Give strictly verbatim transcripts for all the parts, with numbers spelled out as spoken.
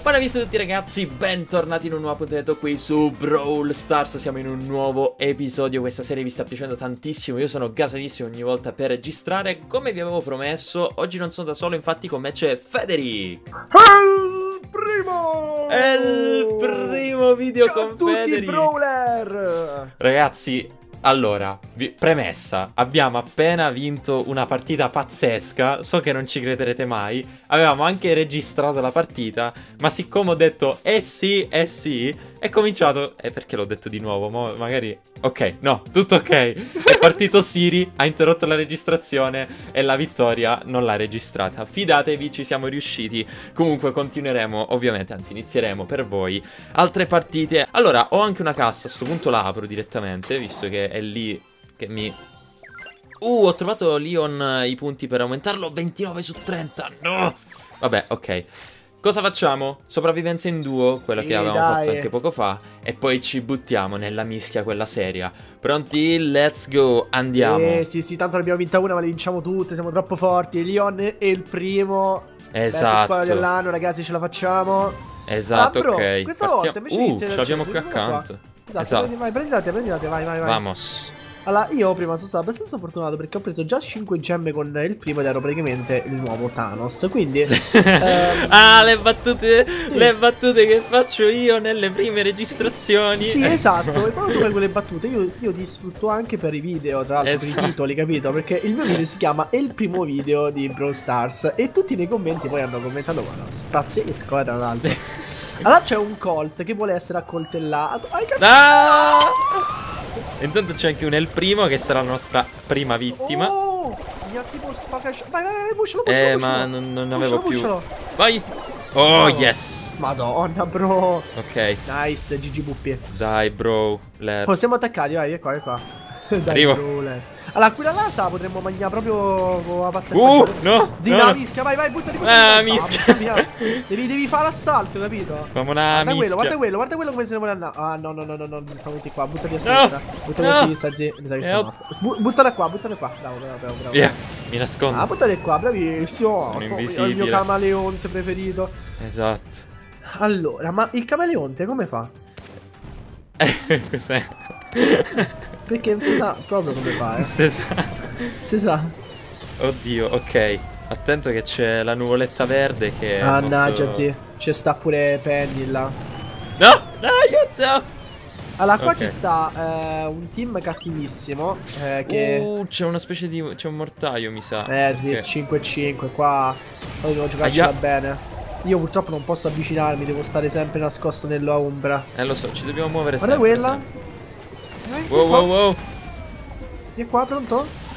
Buona vista a tutti ragazzi, bentornati in un nuovo appuntamento qui su Brawl Stars. Siamo in un nuovo episodio, questa serie vi sta piacendo tantissimo. Io sono gasatissimo ogni volta per registrare. Come vi avevo promesso, oggi non sono da solo, infatti con me c'è Federic. È il primo! È il primo video Ciao con a tutti Federic. Brawler! Ragazzi, allora, vi- premessa, abbiamo appena vinto una partita pazzesca, so che non ci crederete mai, avevamo anche registrato la partita, ma siccome ho detto eh sì, eh sì, è cominciato, eh perché l'ho detto di nuovo, mo magari, ok, no, tutto ok, è partito Siri, ha interrotto la registrazione e la vittoria non l'ha registrata, fidatevi, ci siamo riusciti, comunque continueremo, ovviamente, anzi inizieremo per voi altre partite. Allora, ho anche una cassa, a sto punto la apro direttamente, visto che è lì che mi... Uh, ho trovato Leon i punti per aumentarlo, ventinove su trenta, no! Vabbè, ok. Cosa facciamo? Sopravvivenza in duo, quella Sì, che avevamo dai. fatto anche poco fa, e poi ci buttiamo nella mischia quella seria. Pronti? Let's go, andiamo. Eh sì sì, tanto ne abbiamo vinta una ma le vinciamo tutte, siamo troppo forti. Leon è il primo. Besta squadra Esatto, dell'anno, ragazzi, ce la facciamo. esatto, Ah, bro, ok. questa Partiamo- volta invece Uh, inizia ce dal l'abbiamo centro, qui guarda qua. accanto. Esatto, Esatto. prendi- vai, prendilate, prendilate, vai, vai, vai. Vamos. Allora, io prima sono stato abbastanza fortunato perché ho preso già cinque gemme con il primo ed ero praticamente il nuovo Thanos. Quindi ehm, Ah, le battute, sì. le battute che faccio io nelle prime registrazioni. Sì, esatto. E quando tu fai quelle battute, io, io ti sfrutto anche per i video, tra l'altro, per Esatto. i titoli, capito? Perché il mio video si chiama È il primo video di Brawl Stars. E tutti nei commenti poi hanno commentato, ma no, pazzesco, eh, tra l'altro. Allora c'è un Colt che vuole essere accoltellato. Hai capito? Ah! Intanto c'è anche un El Primo che sarà la nostra prima vittima. Oh, mi ha tipo spaccato. Vai, vai, vai, pushalo, pushalo, Eh, pushalo. ma non, non Pushalo, avevo più. pushalo. Vai. Oh, yes. Madonna, bro. Ok, Nice, G G Buppi. dai, bro. Ler. Poi siamo attaccati, vai, è qua, è qua. Dai, Arrivo. brawler. Allora, quella là sa, potremmo mangiare proprio con la pasta e Uh, panza. no. Zina, no, la no. mischia, vai, vai, buttati, Ah, buttati. mischia. mamma mia. Devi, devi fare l'assalto, capito? Fammi una Guarda quello, mischia. guarda quello, guarda quello come se ne vuole andare. Ah, no, no, no, no, no, stanno tutti qua. Buttati a No, sinistra. Buttati no. a sinistra, zi. Mi sa che sei Help. morto. Sbu- buttalo qua, buttalo qua. Bravo, bravo, bravo, bravo. Via, mi nascondo. Ah, buttale qua, bravissimo. Sono Oh, il invisibile. mio camaleonte preferito. Esatto. Allora, ma il camaleonte come fa? Eh, cos'è? Perché non si sa proprio come fa, eh. Non si sa. Non si sa. Oddio, ok. Attento che c'è la nuvoletta verde che è Mannaggia, molto... zi. Ci sta pure Penny là. No, no, aiuto. Allora, qua Ok. ci sta eh, un team cattivissimo. Eh, che. Uh, c'è una specie di... c'è un mortaio, mi sa. eh, zi, perché- cinque cinque. Qua. Poi devo giocarcela Aia. bene. Io purtroppo non posso avvicinarmi, devo stare sempre nascosto nella ombra. Eh, lo so, ci dobbiamo muovere Guarda sempre. quella. sempre. Vieni Wow, qua. wow, wow. Vieni qua, pronto?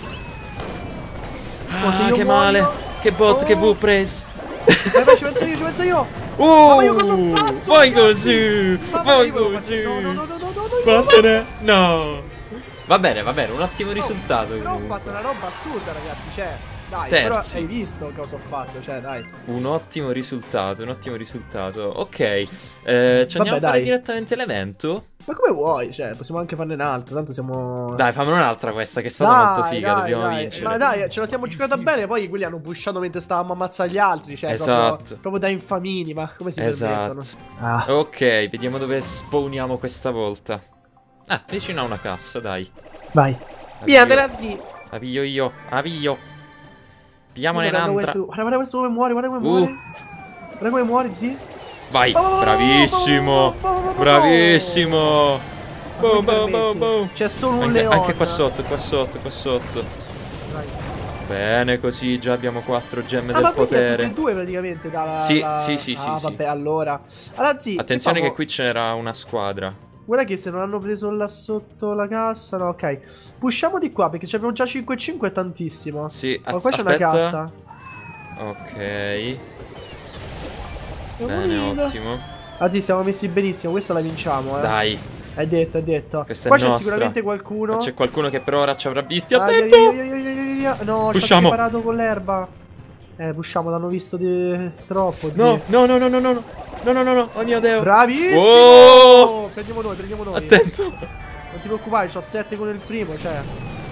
Oh, se Ah, io che muoio- male. Che bot, Oh. che V press. Vai, vai, ci penso io, ci penso io. Oh, ma io cosa ho fatto, vai ragazzi? così. Ma Vai io volevo così. fare- No, no, no, no, no, no, no, Vattene. No. Va bene, va bene, un ottimo risultato. Però ho comunque. fatto una roba assurda, ragazzi. Cioè, dai, Terzi. però hai visto cosa ho fatto, cioè, dai. Un ottimo risultato, un ottimo risultato. Ok, eh, ci andiamo a fare dai. direttamente l'evento? Ma come vuoi? Cioè, possiamo anche farne un altro, tanto siamo. Dai, fammi un'altra questa che è stata Dai, molto figa, dai, dobbiamo dai. vincere. Ma dai, ce la siamo giocata bene. Poi quelli hanno pushato mentre stavamo ammazzando gli altri. Cioè, Esatto. proprio, proprio da infamini. Ma come si Esatto. permettono? Ah. Ok, vediamo dove spawniamo questa volta. Ah, vicino a una cassa, dai. Vai. La Via, piglio- della zi. La piglio io, la piglio. Pigliamone Guarda un'altra. questo, guarda, guarda questo come muore, guarda come Uh. muore. Guarda come muore, zi. Vai, Oh, bravissimo. oh, oh, oh, oh, Bravissimo. Ma come Boom, ti boom, permetti? boom, boom. C'è solo un Anche, leone. anche qua sotto, qua sotto, qua sotto. Vai. Bene, così già abbiamo quattro gemme Ah, del ma quindi è tutte potere. e due praticamente dalla. Sì, la- sì, sì, sì, Ah, sì. vabbè, allora. Allora, zi. Attenzione che facciamo? qui c'era una squadra. Guarda che se non hanno preso là sotto la cassa. No, ok. Pushiamo di qua perché abbiamo già cinque e cinque, è tantissimo. Sì, Ma az- qua c'è una aspetta. cassa. Ok, È bene, pulita. ottimo. Ah, sì, siamo messi benissimo. Questa la vinciamo, eh. Dai, È detto, è detto. questa Qua è c'è nostra. sicuramente qualcuno. C'è qualcuno che per ora ci avrà visti. Ah, Attento! via, via, via, via, via, via. No, ci ha Pushiamo. separato con l'erba. Eh, pushiamo, l'hanno visto di... troppo, zi. No, no, no, no, no, no, no, no, no, no, no, oh mio Dio. Bravissimo! Oh! Prendiamo noi, prendiamo noi. Attento. Non ti preoccupare, c'ho sette con il primo, cioè.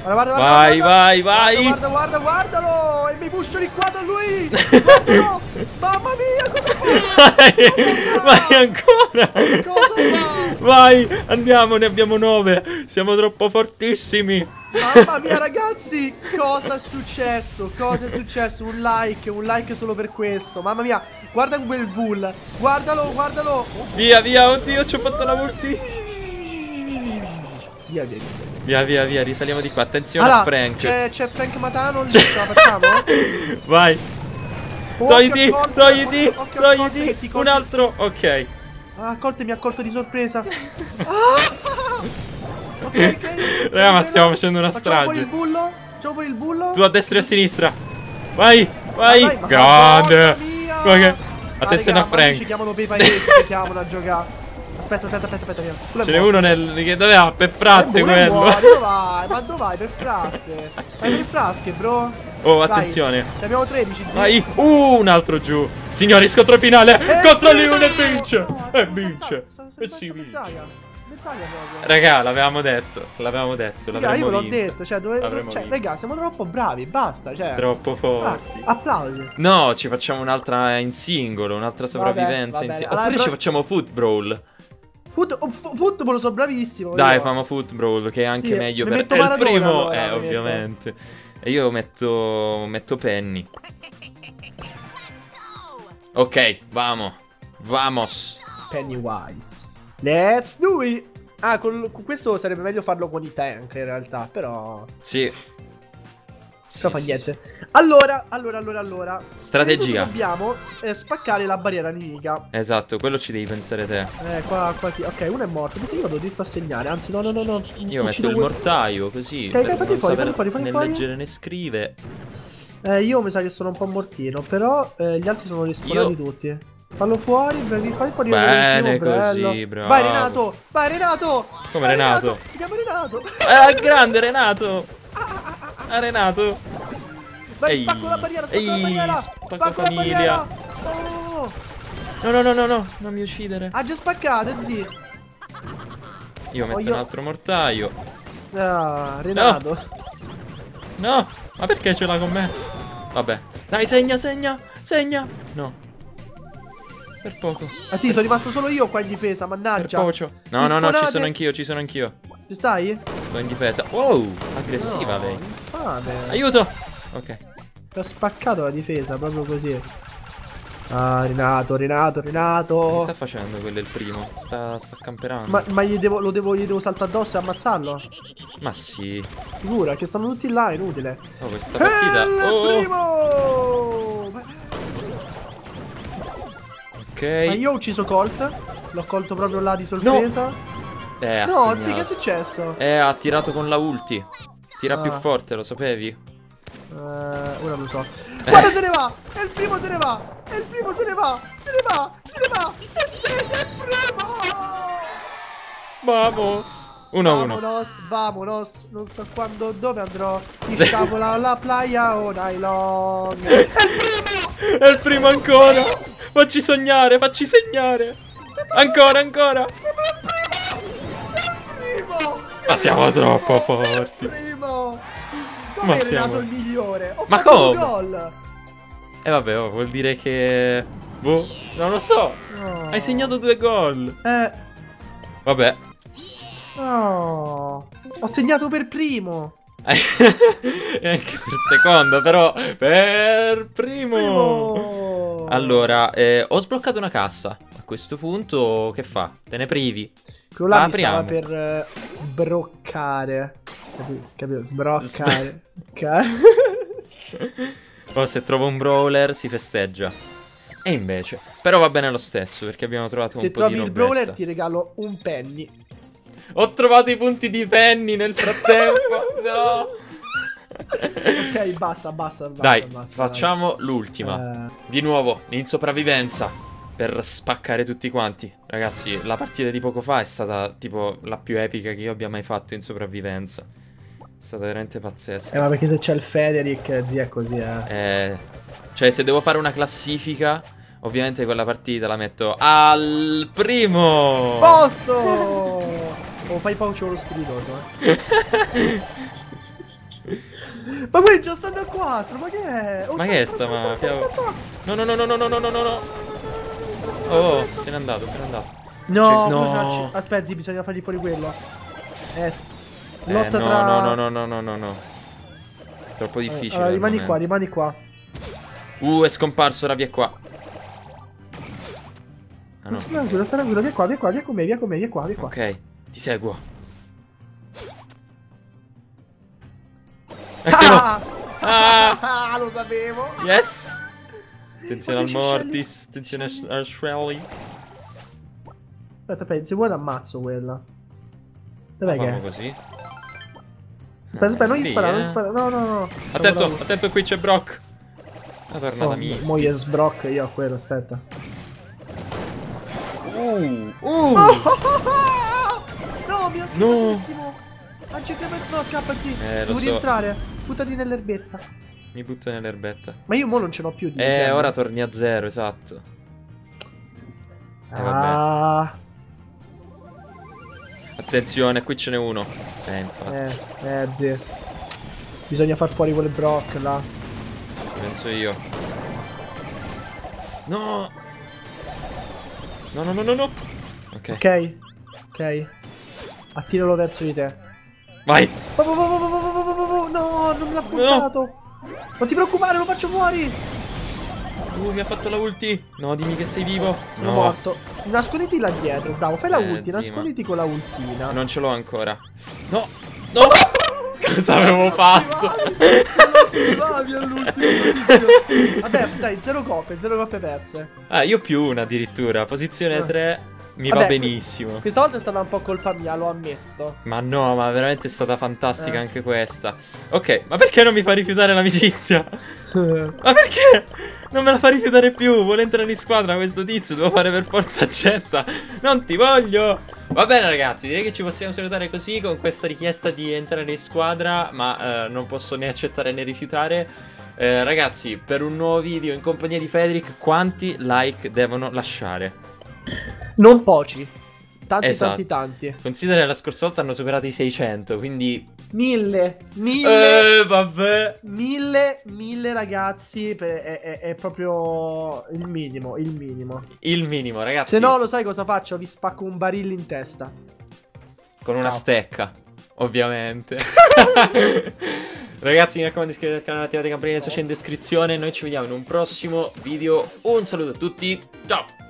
Guarda, guarda, Vai, guarda, vai, vai. Guarda, guarda, guardalo. E mi puscio di qua da lui. Guardalo. Mamma mia, cosa fa? Vai, vai ancora. Cosa fa? Vai, andiamo, ne abbiamo nove. Siamo troppo fortissimi. Mamma mia, ragazzi, cosa è successo? Cosa è successo? Un like, un like solo per questo. Mamma mia, guarda quel bull. Guardalo, guardalo. Via, via, oddio, ci ho fatto la multi. Via, via, via. Via, via, via, risaliamo di qua. Attenzione Allora, a Frank. C'è Frank Matano, lì ce la facciamo? Vai. Oh, Togliti, occhio, occhio, togliti, occhio, occhio, togliti. colti, colti. Un altro, ok. Ah, accolto, mi ha colto di sorpresa. Ah! Ok, ok. Raga, ma stiamo facendo una Facciamo fuori strage. il bullo. Facciamo fuori il bullo. Tu a destra e a sinistra. Vai, vai. Vai, vai, Grande. Madonna mia. Guarda che- Ah, Attenzione raga, a Frank. ma ci chiamano per i paesi, ci chiamano a giocare. Aspetta, aspetta, aspetta, aspetta. aspetta. Ce n'è uno nel. Che doveva per fratte Eh, quello. muori, dove vai? Ma dove vai? Per frazze. Vai per frasche, bro. Oh, Vai. attenzione. Ne abbiamo tredici, zio. Vai. Uh, un altro giù. Signori, scontro finale. Eh, Contro no, Lione e no, vince. no, E no, vince. sto- sto- E sto- si sto vince. Mezzaglia. Mezzaglia proprio. Raga, l'avevamo detto. L'avevamo detto. Raga, L'avremmo io ve l'ho vinto. detto, cioè, dove, L'avremmo cioè vinto. raga, siamo troppo bravi, basta, cioè. Troppo Ah, forti. applausi. No, ci facciamo un'altra in singolo, un'altra sopravvivenza va in bene. singolo. Allora, Oppure però- ci facciamo foot brawl. Foot, oh, fu- football sono bravissimo. Dai, io. famo foot brawl, che è anche Sì, meglio mi per metto è il Maradona, primo, allora, eh, mi metto. ovviamente. E io metto metto Penny. Ok, vamo. Vamos. Pennywise. Let's do it. Ah, con, con questo sarebbe meglio farlo con i tank in realtà, però. Sì. Sì, Però fa sì, niente. Allora, allora, allora, allora. Strategia. Credo che dobbiamo eh, spaccare la barriera nemica. sì. Esatto, quello ci devi pensare te. Eh, qua, qua sì. Ok, uno è morto. Mi sa che io vado dritto a segnare. Anzi, no, no, no, no. Io metto Uccido il quel- mortaio così. Ok, ok, per fatti non fuori, saper fatti fuori, fatti né fuori. leggere né scrive. Eh, io mi sa che sono un po' mortino. Però eh, gli altri sono rispawnati Io- tutti. Fallo fuori, bravi, fai fuori Bene il primo, bello. così, bravo. Vai Renato, vai Renato. Come Vai, Renato? Si chiama Renato. Ah, grande Renato. Ah, Renato. Vai, Ehi, spacco la barriera, spacco la ehi, barriera. spacco Spacco la famiglia. barriera. Oh, No, no, no, no, no, non mi uccidere. ha già spaccato, zi. Io metto Oh, io- un altro mortaio. Ah, Renato. No, ma perché ce l'ha con me? Vabbè. Dai, segna, segna, segna. No. Per poco. Ah, sì, sono rimasto solo io qua in difesa, Per mannaggia. poco. No, no, no, ci Rispawnate. sono anch'io, ci sono anch'io. Ci stai? Sto in difesa. Wow, aggressiva No, lei. infame. Aiuto. Ok. Ti ho spaccato la difesa, proprio così. Ah, Renato, Renato, Che Renato. sta facendo quello è il primo? Sta, sta camperando. Ma, ma gli devo, lo devo, gli devo saltare addosso e ammazzarlo? Ma sì. Figura, che stanno tutti là, inutile. Oh, questa partita. Il Oh, primo! ok. Ma io ho ucciso Colt. L'ho colto proprio là di sorpresa. Eh, ha No, segnato. sì, che è successo? Eh, ha tirato con la ulti. Tira Ah. più forte, lo sapevi? Eh, ora lo so. Guarda, se ne va! E il primo se ne va! E il primo se ne va! Se ne va! Se ne va! E segna il primo! Vamos. uno a uno. Vamonos, vamonos. Non so quando, dove andrò. Si sciavola la playa all night long. E il primo! È il primo ancora. Facci sognare, facci segnare. Ancora, ancora. Primo! Ma siamo troppo forti. Primo! Ma Come è siamo- nato il migliore? Ho Ma fatto un come? gol! E vabbè, oh, vuol dire che. Boh, non lo so. No. Hai segnato due gol. Eh. Vabbè. No. Ho segnato per primo. E anche sul secondo, però. Per primo. Primo. Allora, eh, ho sbloccato una cassa. A questo punto, che fa? Te ne privi? Quello là La mi stava apriamo. per eh, sbroccare. Capito? Capito? Sbroccare. Ok. Oh, se trovo un brawler si festeggia. E invece. Però va bene lo stesso, perché abbiamo trovato Se un po' trovi di il robetta. brawler ti regalo un penny. Ho trovato i punti di Penny nel frattempo. No. Ok, basta, basta, basta. Dai, basta, facciamo l'ultima. dai. Eh, Di nuovo, in sopravvivenza. Per spaccare tutti quanti. Ragazzi, la partita di poco fa è stata tipo la più epica che io abbia mai fatto in sopravvivenza. È stata veramente pazzesca. eh, ma perché se c'è il Federic, zia, è così, eh. Eh, cioè, se devo fare una classifica, ovviamente quella partita la metto al primo. Posto! Oh, fai pauce lo spiritoso, eh. Ma quelli già stanno a quattro, ma che è? Oh, Ma aspetta, che è aspetta, sta aspetta, mafia? aspetta, aspetta. No, no, no, no, no, no, no, no, no, no. Oh, se n'è andato, se n'è andato. No, Cioè, no. no. Aspetta, Zi, bisogna fargli fuori quello. Eh, sp- Eh, lotta no, tra... no, no, no, no, no, no, no. Troppo difficile. Allora, al rimani momento. qua, rimani qua. Uh, è scomparso, ora via qua. Ah Non no. sta tranquillo, sta tranquillo, via qua, via qua, via con me, via con me, via qua, via qua. Ok, ti seguo. Ah! Ah! Ah, lo sapevo. Yes! Attenzione al Oddio, Mortis, attenzione al Shelly. Aspetta, aspetta, se vuoi l'ammazzo quella. Dov'è che Facciamo è? così. Aspetta, aspetta, non gli Lì, sparare, non eh. gli sparare. No, no, no. Attento, Bravo. attento, qui c'è Brock. Una tornata Oh, mista. mo gli sbrocco io a quello, aspetta. Uh, uh. Oh, oh, oh! No, mi ha No. benissimo. Angicamente no, scappa, sì. Eh, lo Devo so. rientrare. Buttati nell'erbetta. Mi butto nell'erbetta. Ma io mo non ce l'ho più di Eh, gemme. ora torni a zero, esatto. Eh, vabbè. Ah, Attenzione, qui ce n'è uno. Eh, infatti. eh, eh, zio. Bisogna far fuori quel Brock là. Penso io. No! No, no, no, no, no. Ok. Ok, ok. Attiralo verso di te. Vai! Oh, oh, oh, oh, oh, oh, oh, oh, oh, no, non me l'ha puntato. Non ti preoccupare, lo faccio fuori. Uh, mi ha fatto la ulti. No, dimmi che sei vivo. Sono No, morto. Nasconditi là dietro, bravo, fai la Eh, ulti, sì, nasconditi con la ultina. non ce l'ho ancora. No! No! Cosa avevo fatto? Sono schivavi all'ultima posizione. Vabbè, sai, zero coppe, zero coppe perse. Ah, io più una addirittura. Posizione Ah. tre. Mi Vabbè, va benissimo. Questa volta è stata un po' colpa mia, lo ammetto. Ma no, ma veramente è stata fantastica Eh. anche questa. Ok, ma perché non mi fa rifiutare l'amicizia? Ma perché? Non me la fa rifiutare più. Vuole entrare in squadra questo tizio. Devo fare per forza accetta. Non ti voglio. Va bene ragazzi, direi che ci possiamo salutare così con questa richiesta di entrare in squadra. Ma eh, non posso né accettare né rifiutare. eh, Ragazzi, per un nuovo video in compagnia di Federic, quanti like devono lasciare? Non pochi. Tanti, Esatto. tanti, tanti. Considera che la scorsa volta hanno superato i seicento. Quindi Mille, mille, Eh vabbè. mille, mille ragazzi. per- È, è- è proprio il minimo, il minimo. Il minimo ragazzi. Se no, lo sai cosa faccio? Vi spacco un barile in testa. Con una Ciao. stecca, ovviamente. Ragazzi, mi raccomando, iscrivetevi al canale, attivate le campanelle, se c'è in descrizione. Noi ci vediamo in un prossimo video. Un saluto a tutti. Ciao.